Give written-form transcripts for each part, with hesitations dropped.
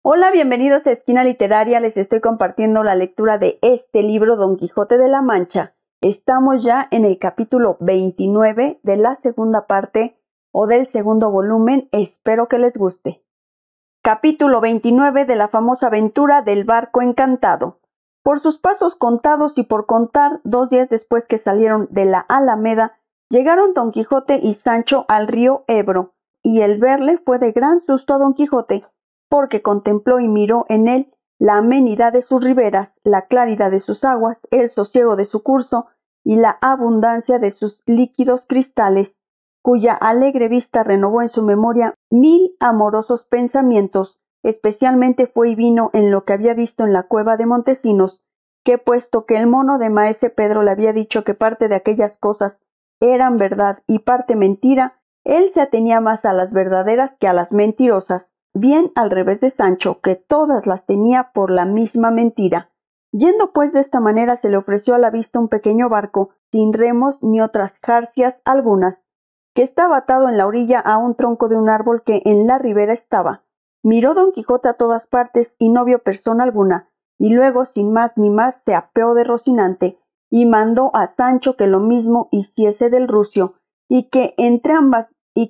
Hola, bienvenidos a Esquina Literaria. Les estoy compartiendo la lectura de este libro, Don Quijote de la Mancha. Estamos ya en el capítulo 29 de la segunda parte o del segundo volumen. Espero que les guste. Capítulo 29 de la famosa aventura del barco encantado. Por sus pasos contados y por contar, 2 días después que salieron de la Alameda, llegaron Don Quijote y Sancho al río Ebro, y el verle fue de gran susto a Don Quijote, porque contempló y miró en él la amenidad de sus riberas, la claridad de sus aguas, el sosiego de su curso y la abundancia de sus líquidos cristales, cuya alegre vista renovó en su memoria 1000 amorosos pensamientos. Especialmente fue y vino en lo que había visto en la cueva de Montesinos, que puesto que el mono de maese Pedro le había dicho que parte de aquellas cosas eran verdad y parte mentira, él se atenía más a las verdaderas que a las mentirosas, bien al revés de Sancho, que todas las tenía por la misma mentira. Yendo pues de esta manera se le ofreció a la vista un pequeño barco, sin remos ni otras jarcias algunas, que estaba atado en la orilla a un tronco de un árbol que en la ribera estaba. Miró Don Quijote a todas partes y no vio persona alguna, y luego sin más ni más se apeó de Rocinante, y mandó a Sancho que lo mismo hiciese del rucio, y que entrambas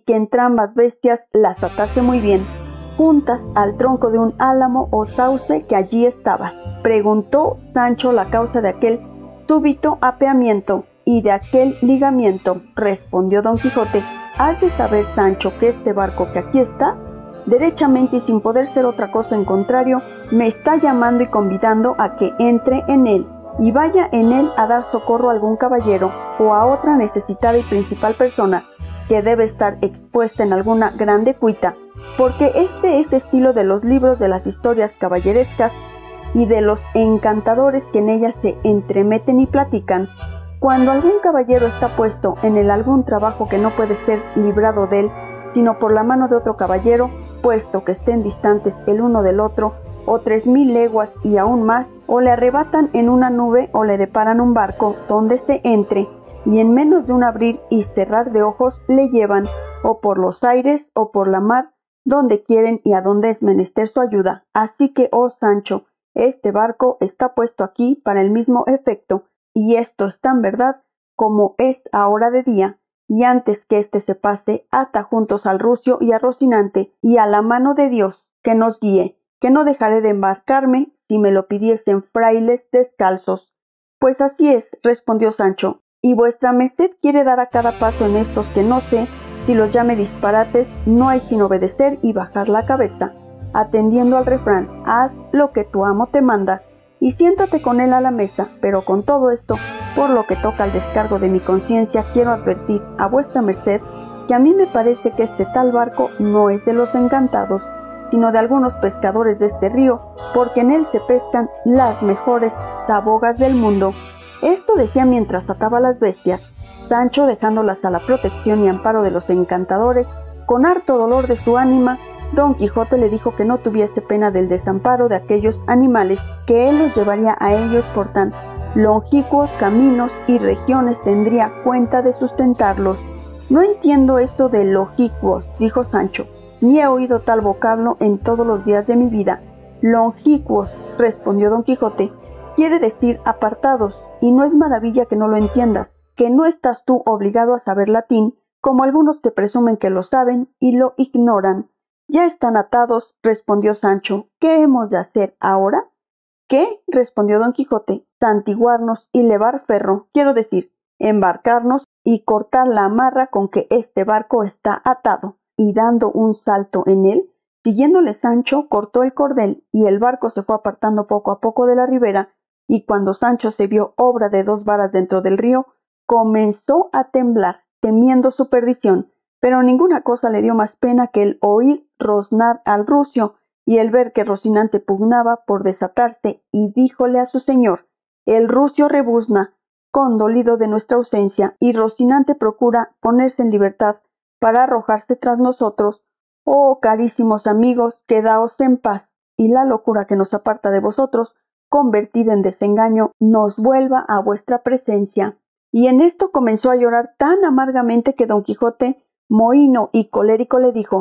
bestias las atase muy bien, juntas al tronco de un álamo o sauce que allí estaba. Preguntó Sancho la causa de aquel súbito apeamiento y de aquel ligamiento. Respondió Don Quijote: has de saber, Sancho, que este barco que aquí está, derechamente y sin poder ser otra cosa en contrario, me está llamando y convidando a que entre en él, y vaya en él a dar socorro a algún caballero, o a otra necesitada y principal persona, que debe estar expuesta en alguna grande cuita, porque este es estilo de los libros de las historias caballerescas y de los encantadores que en ellas se entremeten y platican. Cuando algún caballero está puesto en el algún trabajo que no puede ser librado de él, sino por la mano de otro caballero, puesto que estén distantes el uno del otro, o 3000 leguas y aún más, o le arrebatan en una nube o le deparan un barco donde se entre, y en menos de un abrir y cerrar de ojos le llevan, o por los aires o por la mar, donde quieren y a donde es menester su ayuda. Así que, oh Sancho, este barco está puesto aquí para el mismo efecto, y esto es tan verdad como es ahora de día, y antes que éste se pase, ata juntos al rucio y a Rocinante, y a la mano de Dios, que nos guíe, que no dejaré de embarcarme si me lo pidiesen frailes descalzos. Pues así es, respondió Sancho, y vuestra merced quiere dar a cada paso en estos que no sé, si los llame disparates, no hay sin obedecer y bajar la cabeza, atendiendo al refrán: haz lo que tu amo te manda, y siéntate con él a la mesa. Pero con todo esto, por lo que toca al descargo de mi conciencia, quiero advertir a vuestra merced que a mí me parece que este tal barco no es de los encantados, sino de algunos pescadores de este río, porque en él se pescan las mejores tabogas del mundo. Esto decía mientras ataba las bestias. Sancho, dejándolas a la protección y amparo de los encantadores, con harto dolor de su ánima, Don Quijote le dijo que no tuviese pena del desamparo de aquellos animales, que él los llevaría a ellos por tan longicuos caminos y regiones tendría cuenta de sustentarlos. No entiendo esto de longicuos, dijo Sancho, ni he oído tal vocablo en todos los días de mi vida. Longicuos, respondió Don Quijote, quiere decir apartados, y no es maravilla que no lo entiendas, que no estás tú obligado a saber latín, como algunos que presumen que lo saben y lo ignoran. Ya están atados, respondió Sancho. ¿Qué hemos de hacer ahora? ¿Qué? Respondió Don Quijote. Santiguarnos y levar ferro, quiero decir, embarcarnos y cortar la amarra con que este barco está atado. Y dando un salto en él, siguiéndole Sancho, cortó el cordel, y el barco se fue apartando poco a poco de la ribera, y cuando Sancho se vio obra de 2 varas dentro del río, comenzó a temblar, temiendo su perdición, pero ninguna cosa le dio más pena que el oír roznar al rucio y el ver que Rocinante pugnaba por desatarse, y díjole a su señor: el rucio rebuzna, condolido de nuestra ausencia, y Rocinante procura ponerse en libertad para arrojarse tras nosotros. Oh, carísimos amigos, quedaos en paz, y la locura que nos aparta de vosotros, convertida en desengaño, nos vuelva a vuestra presencia. Y en esto comenzó a llorar tan amargamente que Don Quijote, mohíno y colérico, le dijo: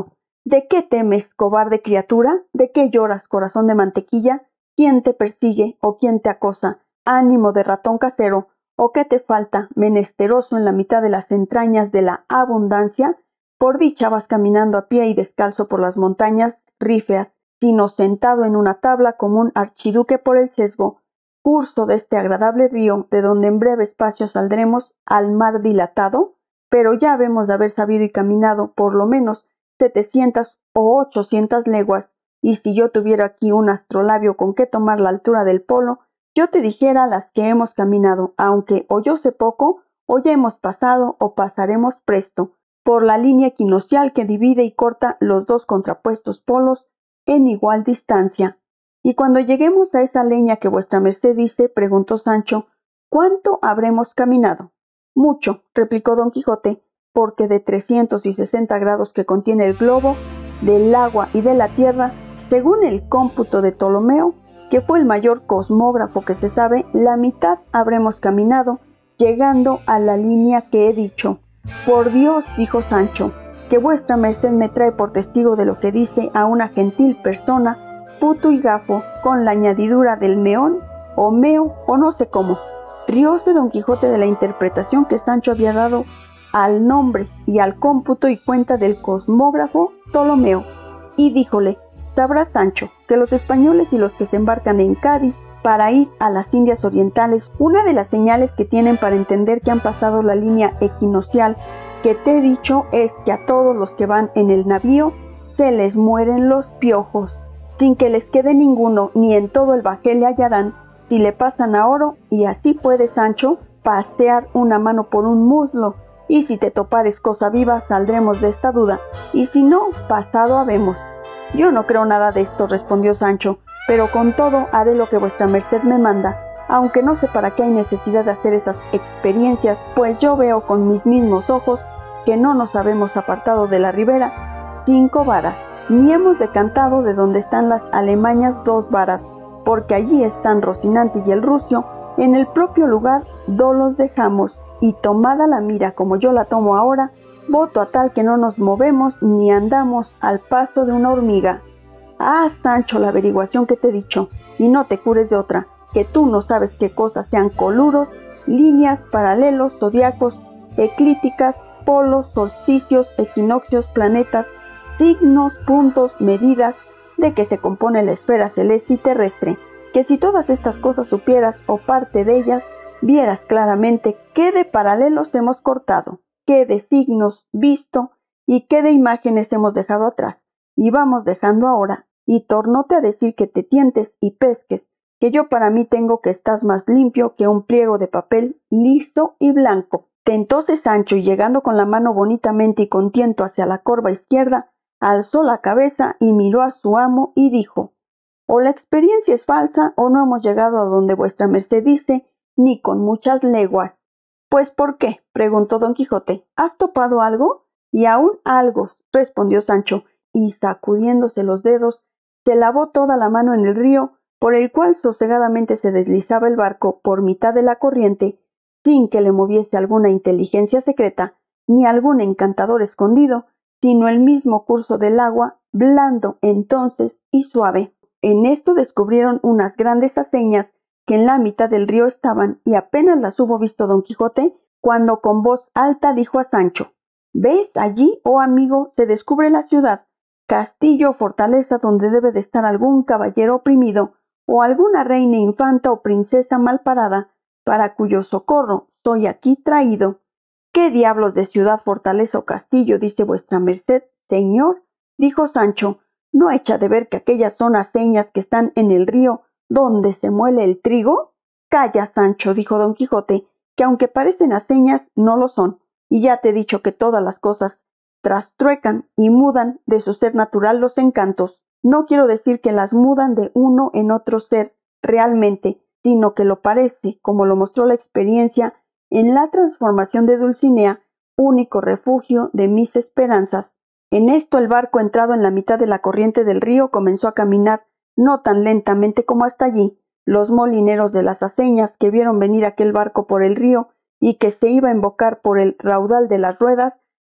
¿De qué temes, cobarde criatura? ¿De qué lloras, corazón de mantequilla? ¿Quién te persigue o quién te acosa? Ánimo de ratón casero, ¿o qué te falta, menesteroso en la mitad de las entrañas de la abundancia? Por dicha vas caminando a pie y descalzo por las montañas rífeas, sino sentado en una tabla como un archiduque por el sesgo, curso de este agradable río, de donde en breve espacio saldremos al mar dilatado, pero ya habemos de haber sabido y caminado por lo menos 700 o 800 leguas, y si yo tuviera aquí un astrolabio con que tomar la altura del polo, yo te dijera las que hemos caminado, aunque o yo sé poco, o ya hemos pasado o pasaremos presto, por la línea equinocial que divide y corta los dos contrapuestos polos en igual distancia. Y cuando lleguemos a esa leña que vuestra merced dice, preguntó Sancho, ¿cuánto habremos caminado? Mucho, replicó Don Quijote, porque de 360 grados que contiene el globo, del agua y de la tierra, según el cómputo de Ptolomeo, que fue el mayor cosmógrafo que se sabe, la mitad habremos caminado, llegando a la línea que he dicho. Por Dios, dijo Sancho, que vuestra merced me trae por testigo de lo que dice a una gentil persona, puto y gafo, con la añadidura del meón, o meo, o no sé cómo. Rióse Don Quijote de la interpretación que Sancho había dado al nombre y al cómputo y cuenta del cosmógrafo Ptolomeo, y díjole, sabrás, Sancho, que los españoles y los que se embarcan en Cádiz para ir a las Indias Orientales, una de las señales que tienen para entender que han pasado la línea equinocial que te he dicho es que a todos los que van en el navío se les mueren los piojos, sin que les quede ninguno, ni en todo el bajel le hallarán, si le pasan a oro, y así puede, Sancho, pasear una mano por un muslo, y si te topares cosa viva saldremos de esta duda, y si no, pasado habemos. Yo no creo nada de esto, respondió Sancho, pero con todo haré lo que vuestra merced me manda, aunque no sé para qué hay necesidad de hacer esas experiencias, pues yo veo con mis mismos ojos que no nos habemos apartado de la ribera 5 varas, ni hemos decantado de donde están las Alemañas 2 varas, porque allí están Rocinante y el Rucio, en el propio lugar do los dejamos, y tomada la mira como yo la tomo ahora, voto a tal que no nos movemos ni andamos al paso de una hormiga. Ah, Sancho, la averiguación que te he dicho, y no te cures de otra, que tú no sabes qué cosas sean coluros, líneas, paralelos, zodiacos, eclípticas, polos, solsticios, equinoccios, planetas, signos, puntos, medidas, de que se compone la esfera celeste y terrestre, que si todas estas cosas supieras o parte de ellas, vieras claramente qué de paralelos hemos cortado, qué de signos visto y qué de imágenes hemos dejado atrás, y vamos dejando ahora, y tornóte a decir que te tientes y pesques, que yo para mí tengo que estás más limpio que un pliego de papel liso y blanco. Tentóse Sancho y llegando con la mano bonitamente y con tiento hacia la corva izquierda, alzó la cabeza y miró a su amo y dijo, o la experiencia es falsa o no hemos llegado a donde vuestra merced dice, ni con muchas leguas. Pues ¿por qué? Preguntó Don Quijote. ¿Has topado algo? Y aún algo, respondió Sancho, y sacudiéndose los dedos, se lavó toda la mano en el río, por el cual sosegadamente se deslizaba el barco por mitad de la corriente, sin que le moviese alguna inteligencia secreta, ni algún encantador escondido, sino el mismo curso del agua, blando entonces y suave. En esto descubrieron unas grandes aceñas que en la mitad del río estaban, y apenas las hubo visto Don Quijote, cuando con voz alta dijo a Sancho, ¿ves allí, oh amigo, se descubre la ciudad, castillo o fortaleza donde debe de estar algún caballero oprimido, o alguna reina infanta o princesa mal parada, para cuyo socorro soy aquí traído? ¿Qué diablos de ciudad, fortaleza o castillo dice vuestra merced, señor? Dijo Sancho, ¿no echa de ver que aquellas son aceñas que están en el río donde se muele el trigo? Calla, Sancho, dijo Don Quijote, que aunque parecen aceñas, no lo son, y ya te he dicho que todas las cosas trastruecan y mudan de su ser natural los encantos. No quiero decir que las mudan de uno en otro ser realmente, sino que lo parece, como lo mostró la experiencia en la transformación de Dulcinea, único refugio de mis esperanzas. En esto el barco, entrado en la mitad de la corriente del río, comenzó a caminar no tan lentamente como hasta allí. Los molineros de las aceñas, que vieron venir aquel barco por el río y que se iba a embocar por el raudal de las ruedas,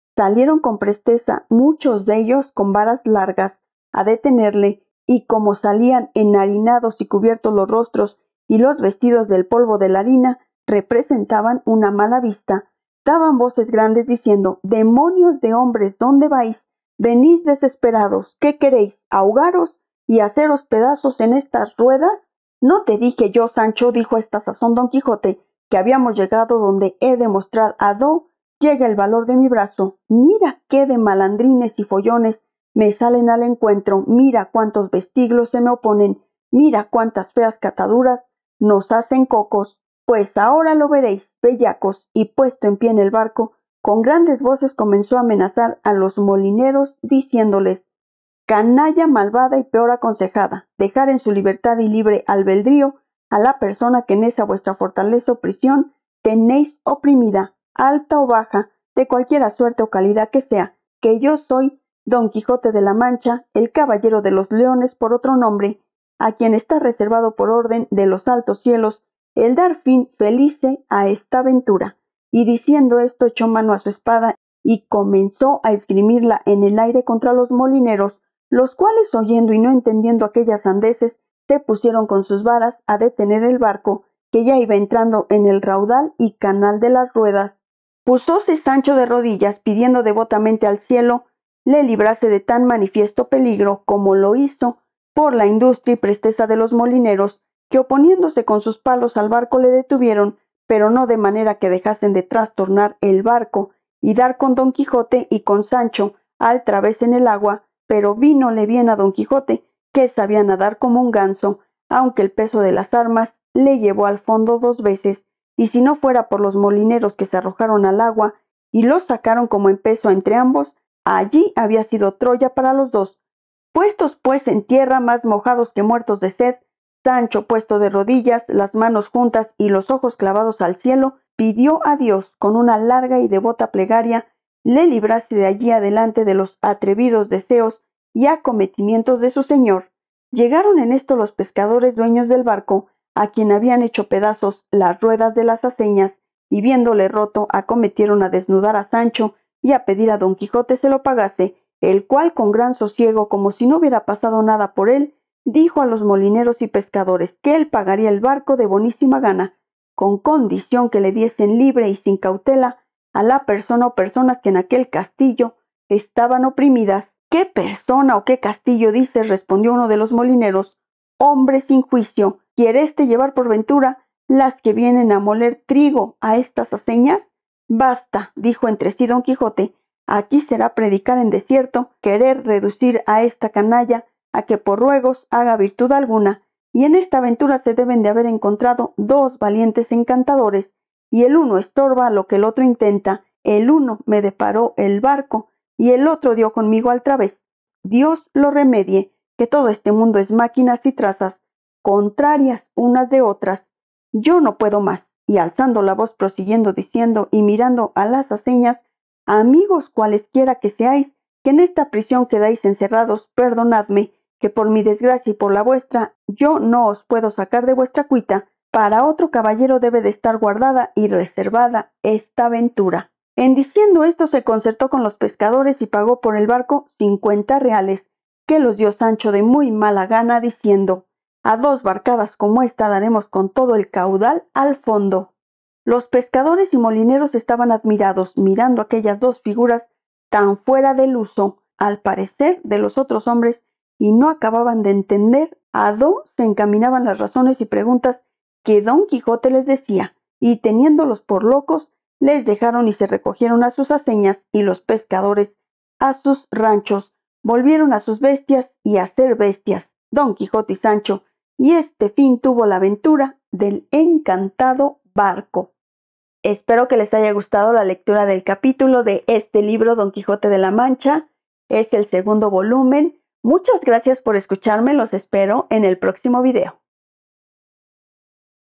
Salieron con presteza muchos de ellos con varas largas a detenerle, y como salían enharinados y cubiertos los rostros y los vestidos del polvo de la harina, representaban una mala vista. Daban voces grandes diciendo: «¡Demonios de hombres! ¿Dónde vais? Venís desesperados. ¿Qué queréis? ¿Ahogaros y haceros pedazos en estas ruedas?» «¿No te dije yo, Sancho», dijo a esta sazón Don Quijote, «que habíamos llegado donde he de mostrar a do llega el valor de mi brazo? Mira qué de malandrines y follones me salen al encuentro, mira cuántos vestiglos se me oponen, mira cuántas feas cataduras nos hacen cocos. Pues ahora lo veréis, bellacos». Y puesto en pie en el barco, con grandes voces comenzó a amenazar a los molineros, diciéndoles: «Canalla malvada y peor aconsejada, dejar en su libertad y libre albedrío a la persona que en esa vuestra fortaleza o prisión tenéis oprimida, alta o baja, de cualquiera suerte o calidad que sea, que yo soy Don Quijote de la Mancha, el caballero de los leones por otro nombre, a quien está reservado por orden de los altos cielos el dar fin felice a esta aventura». Y diciendo esto echó mano a su espada y comenzó a esgrimirla en el aire contra los molineros, los cuales, oyendo y no entendiendo aquellas sandeces, se pusieron con sus varas a detener el barco, que ya iba entrando en el raudal y canal de las ruedas. Púsose Sancho de rodillas, pidiendo devotamente al cielo le librase de tan manifiesto peligro, como lo hizo por la industria y presteza de los molineros, que oponiéndose con sus palos al barco le detuvieron, pero no de manera que dejasen de trastornar el barco y dar con Don Quijote y con Sancho al través en el agua, pero vínole bien a Don Quijote, que sabía nadar como un ganso, aunque el peso de las armas le llevó al fondo 2 veces, y si no fuera por los molineros que se arrojaron al agua y los sacaron como en peso entre ambos, allí había sido Troya para los dos. Puestos pues en tierra, más mojados que muertos de sed, Sancho, puesto de rodillas, las manos juntas y los ojos clavados al cielo, pidió a Dios, con una larga y devota plegaria, le librase de allí adelante de los atrevidos deseos y acometimientos de su señor. Llegaron en esto los pescadores dueños del barco, a quien habían hecho pedazos las ruedas de las aceñas, y viéndole roto, acometieron a desnudar a Sancho y a pedir a Don Quijote se lo pagase, el cual, con gran sosiego, como si no hubiera pasado nada por él, dijo a los molineros y pescadores que él pagaría el barco de bonísima gana, con condición que le diesen libre y sin cautela a la persona o personas que en aquel castillo estaban oprimidas. «¿Qué persona o qué castillo dices?», respondió uno de los molineros. «Hombre sin juicio, ¿quiere éste llevar por ventura las que vienen a moler trigo a estas aceñas?» «Basta», dijo entre sí Don Quijote, «aquí será predicar en desierto, querer reducir a esta canalla a que por ruegos haga virtud alguna, y en esta aventura se deben de haber encontrado 2 valientes encantadores, y el uno estorba lo que el otro intenta, el uno me deparó el barco, y el otro dio conmigo al través. Dios lo remedie, que todo este mundo es máquinas y trazas, contrarias unas de otras. Yo no puedo más». Y alzando la voz prosiguiendo diciendo y mirando a las aceñas: «Amigos cualesquiera que seáis, que en esta prisión quedáis encerrados, perdonadme, que por mi desgracia y por la vuestra yo no os puedo sacar de vuestra cuita. Para otro caballero debe de estar guardada y reservada esta aventura». En diciendo esto se concertó con los pescadores y pagó por el barco 50 reales, que los dio Sancho de muy mala gana, diciendo: «A 2 barcadas como esta daremos con todo el caudal al fondo». Los pescadores y molineros estaban admirados, mirando aquellas 2 figuras tan fuera del uso, al parecer, de los otros hombres, y no acababan de entender a dó se encaminaban las razones y preguntas que Don Quijote les decía, y teniéndolos por locos, les dejaron y se recogieron a sus aceñas, y los pescadores a sus ranchos, volvieron a sus bestias y a ser bestias, Don Quijote y Sancho, y este fin tuvo la aventura del encantado barco. Espero que les haya gustado la lectura del capítulo de este libro, Don Quijote de la Mancha. Es el 2º volumen. Muchas gracias por escucharme, los espero en el próximo video.